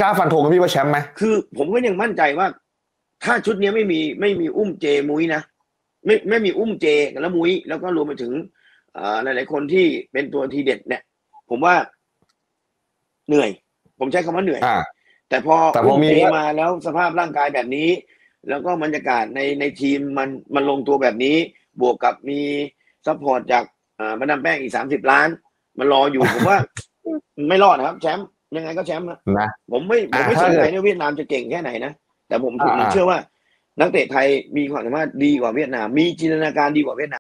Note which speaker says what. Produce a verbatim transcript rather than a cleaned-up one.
Speaker 1: กล้าฟันธงกับพี่ว่าแชมป์ไหม
Speaker 2: คือผมก็ยังมั่นใจว่าถ้าชุดนี้ไม่มีไม่มีอุ้มเจมุ้ยนะไม่ไม่มีอุ้มเจแล้วมุ้ยแล้วก็รวมไปถึงหลายๆคนที่เป็นตัวทีเด็ดเนี่ยผมว่าเหนื่อยผมใช้คำว่าเหนื่อยแต่พออุ้มเจมาแล้วสภาพร่างกายแบบนี้แล้วก็บรรยากาศในในทีมมันมันลงตัวแบบนี้บวกกับมีซัพพอร์ตจากมาดามแป้งอีกสามสิบล้านมันรออยู่ผมว่าไม่รอดนะครับแชมป์ยังไงก็แชมป์นะผมไม่ผมไม่สนใจว่าเวียดนามจะเก่งแค่ไหนนะแต่ผมผมเชื่อว่านักเตะไทยมีความสามารถดีกว่าเวียดนามมีจินตนาการดีกว่าเวียดนาม